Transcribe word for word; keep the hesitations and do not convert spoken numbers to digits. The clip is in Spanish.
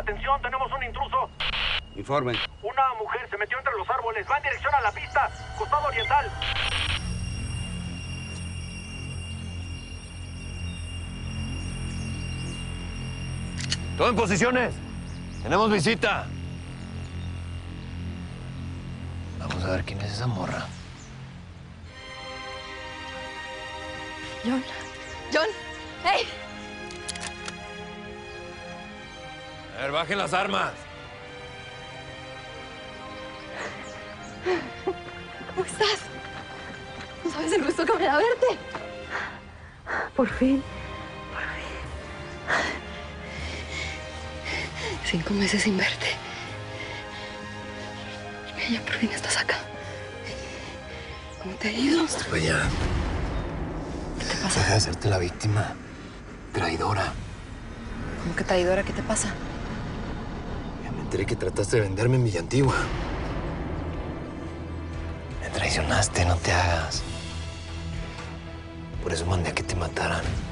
Atención, tenemos un intruso. Informen. Una mujer se metió entre los árboles. Va en dirección a la pista. Costado oriental. Todo en posiciones. Tenemos visita. Vamos a ver quién es esa morra. John. John. ¡Hey! A ver, bajen las armas. ¿Cómo estás? No sabes el gusto que me da verte. Por fin. Por fin. Cinco meses sin verte. Y ya por fin estás acá. ¿Cómo te ha ido? Estoy para allá. ¿Qué te pasa? Deja de hacerte la víctima. Traidora. ¿Cómo que traidora? ¿Qué te pasa? Ya me enteré que trataste de venderme en Villa Antigua. Me traicionaste, no te hagas. Por eso mandé a que te mataran.